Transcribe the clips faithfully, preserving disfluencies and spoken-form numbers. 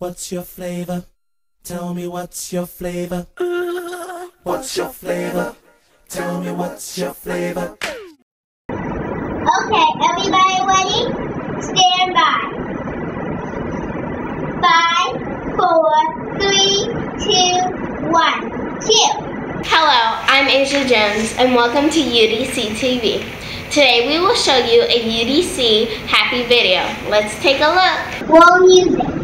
What's your flavor? Tell me what's your flavor? What's your flavor? Tell me what's your flavor? Okay, everybody ready? Stand by. Five, four, three, two, one, two. Hello, I'm Asia Jones and welcome to U D C T V. Today we will show you a U D C happy video. Let's take a look. Roll music.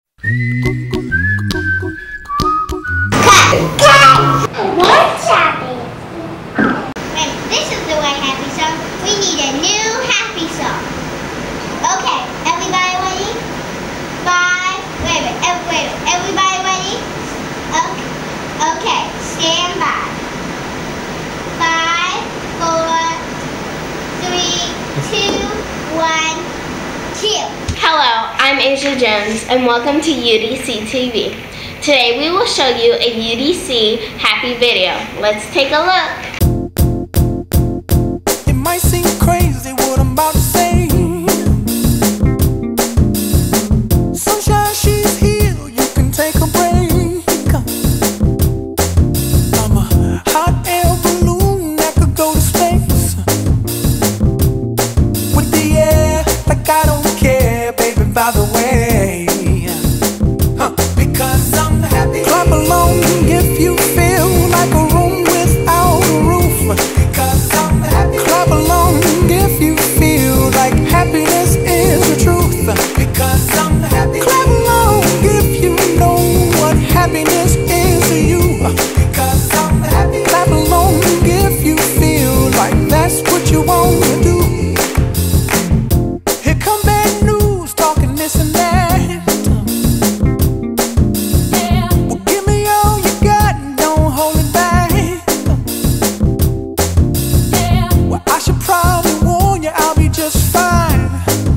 Cut! Cut! What's happy? Wait, this is the right happy song. We need a new happy song. Okay, everybody ready? Five, wait, wait, ev- wait, everybody ready? Okay, okay, stand by. Five, four, three, two, one, two. Hello, I'm Asia Jones and welcome to U D C T V. Today we will show you a U D C happy video. Let's take a look. It might seem crazy what I'm about to say. Sunshine, she's here, you can take a break. I'm a hot air balloon that could go to space. With the air, like I don't care, baby, by the way. Huh, because I'm happy. Clap along if you feel like a room without a roof. Because I'm happy. Clap along if you feel like happiness is the truth. Because I'm happy. Clap along if you know what happiness is to you. Because I'm happy. Clap along if you feel like that's what you want to do. Here come bad news, talking this and that. Well, give me all you got and don't hold it back. Well, I should probably warn you, I'll be just fine.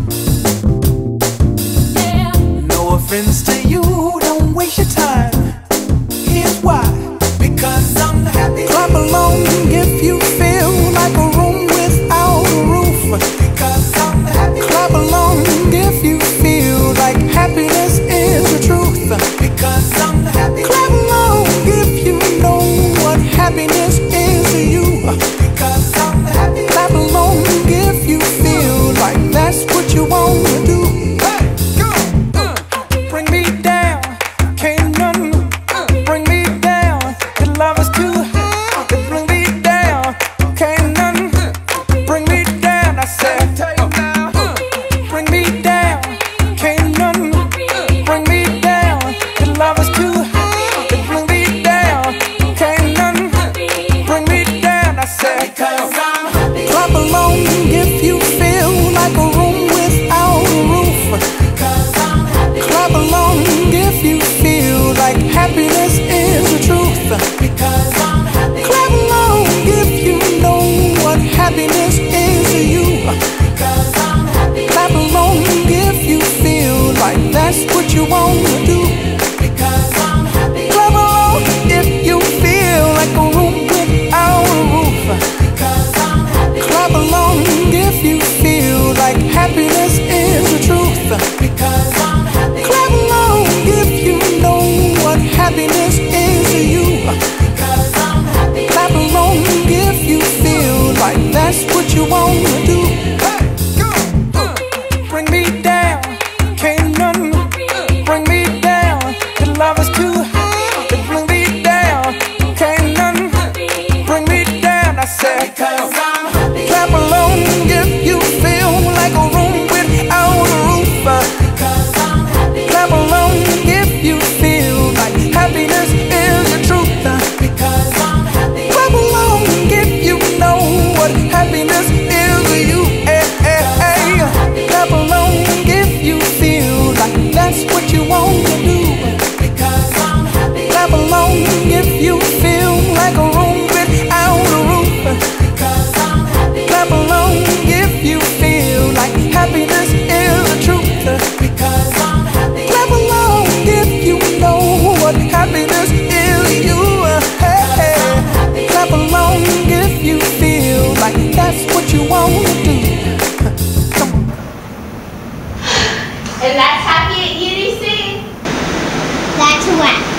No offense to you, don't waste your time. Here's why. Because I'm happy. Clap along if you feel like a room without a roof. Because I'm happy. Clap along if you feel like happiness is the truth. Because I'm happy. Clap along if you know what happiness is to you. Because I'm happy. Clap along if you feel like that's what you want to do. Hey, go, uh, bring me down, can't none bring me down. Your love is too high to bring me down, can't none bring me down. I said, bring me down, can't none bring me down. Your love is too high to bring me down, can't none bring me down. I said, because I'm happy. Clap along if you feel like a room without a roof. Because I'm happy. Clap along if you feel like happiness is the truth. Because I'm happy. Clap along if you know what happiness is to you. Because I'm happy. Clap along if you feel like that's what you want to do. Because I'm happy. Clap along if you feel like a room without a roof. Because I'm happy. Clap along if you feel like happiness is the truth. Because I'm happy. Clap along if you know what happiness is to you. Because I'm happy. Clap along if you feel like that's what you want to do. Hey, go, uh, bring me down, can't none bring me down. Your love is too high to bring me down, can't none bring me down. I said, because I'm happy. Clap along if you feel like a room without a roof. Because I'm happy. Clap along if you feel like happiness is the truth. Because I'm happy. Clap along if you know what happiness is to you. Hey, hey, hey. Clap along if you feel like that's what you want to do. Because I'm happy. Clap along if you feel like a room without a roof. Because I'm happy. Clap along if you feel like happiness is the truth. Because I'm happy. Clap along if you know what happiness is to you. Hey, hey. Clap along if you feel like that's what you want to do. Come on. And that's happy at U D C. wet.